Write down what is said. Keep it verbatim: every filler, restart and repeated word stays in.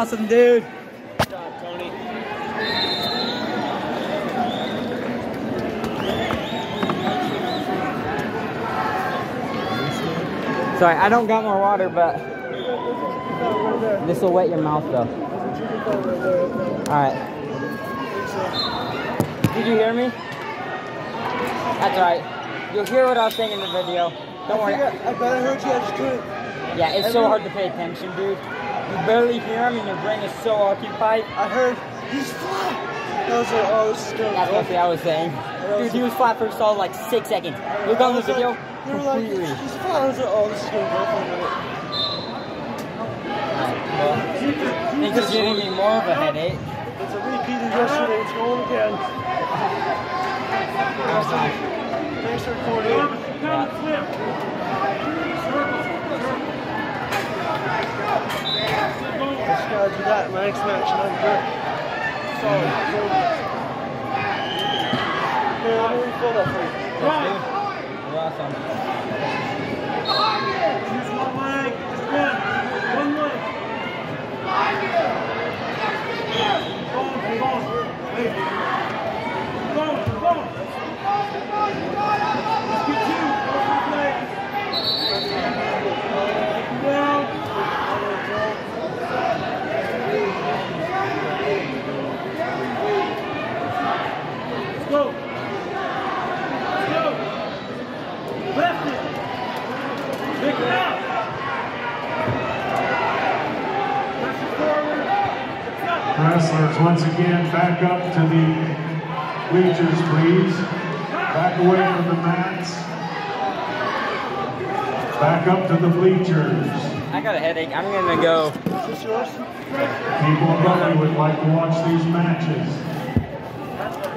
awesome, dude. Good job, Tony. Sorry, I don't got more water, but this will wet your mouth, though. All right. Did you hear me? That's right. You'll hear what I was saying in the video. Don't worry. I, I bet I heard you. I just couldn't. Yeah, it's so hard to pay attention, dude. You barely hear him, and your brain is so occupied. I heard he's flat. I was like, oh, this is good. That's what I was saying. Dude, he was flat for a solid like six seconds. Look on the video. You were like, he's flat. I was like, oh, this is gonna go for a minute. Well, this is giving me more of a headache. It's a repeat of yesterday. It's going again. Thanks for recording. Yeah. Just gotta do that in my next match, and I'm good. Sorry. Here, let me refill that for you. Yes, dude. You're awesome. Use one leg. Just one. One leg. Go on, go on. Wait. Go on, go on. Let's get two. Both legs. Down. Let's go. Let's go. Left it. Pick it up. Press it forward. Wrestlers, once again, back up to the bleachers, please. Back away from the mats. Back up to the bleachers. I got a headache. I'm gonna go. Is this yours? People above you would like to watch these matches.